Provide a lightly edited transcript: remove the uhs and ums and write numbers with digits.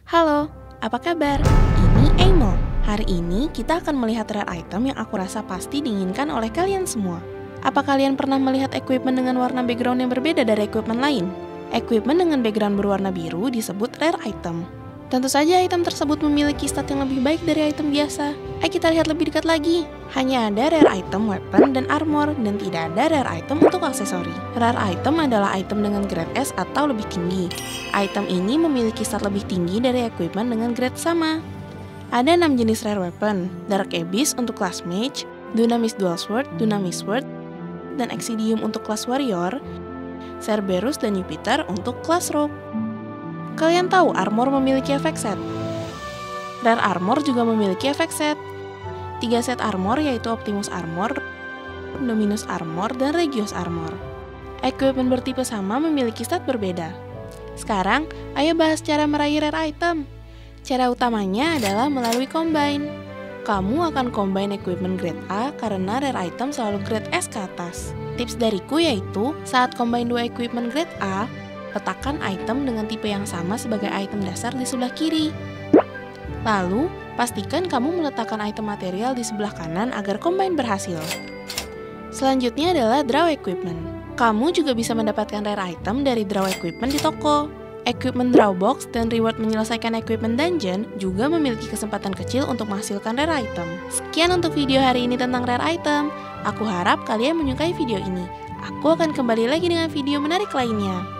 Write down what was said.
Halo, apa kabar? Ini Amo. Hari ini kita akan melihat rare item yang aku rasa pasti diinginkan oleh kalian semua. Apa kalian pernah melihat equipment dengan warna background yang berbeda dari equipment lain? Equipment dengan background berwarna biru disebut rare item. Tentu saja item tersebut memiliki stat yang lebih baik dari item biasa. Ayo kita lihat lebih dekat lagi. Hanya ada rare item weapon dan armor, dan tidak ada rare item untuk aksesori. Rare item adalah item dengan grade S atau lebih tinggi. Item ini memiliki stat lebih tinggi dari equipment dengan grade sama. Ada 6 jenis rare weapon: Dark Abyss untuk kelas Mage, Dunamis Dual Sword, Dunamis Sword, dan Exidium untuk kelas Warrior, Cerberus dan Jupiter untuk kelas Rogue. Kalian tahu armor memiliki efek set. Rare armor juga memiliki efek set. 3 set armor yaitu Optimus Armor, Dominus Armor, dan Regios Armor. Equipment bertipe sama memiliki stat berbeda. Sekarang, ayo bahas cara meraih rare item. Cara utamanya adalah melalui combine. Kamu akan combine equipment grade A karena rare item selalu grade S ke atas. Tips dariku yaitu, saat combine 2 equipment grade A, letakkan item dengan tipe yang sama sebagai item dasar di sebelah kiri. Lalu, pastikan kamu meletakkan item material di sebelah kanan agar combine berhasil. Selanjutnya adalah draw equipment. Kamu juga bisa mendapatkan rare item dari draw equipment di toko. Equipment draw box dan reward menyelesaikan equipment dungeon juga memiliki kesempatan kecil untuk menghasilkan rare item. Sekian untuk video hari ini tentang rare item. Aku harap kalian menyukai video ini. Aku akan kembali lagi dengan video menarik lainnya.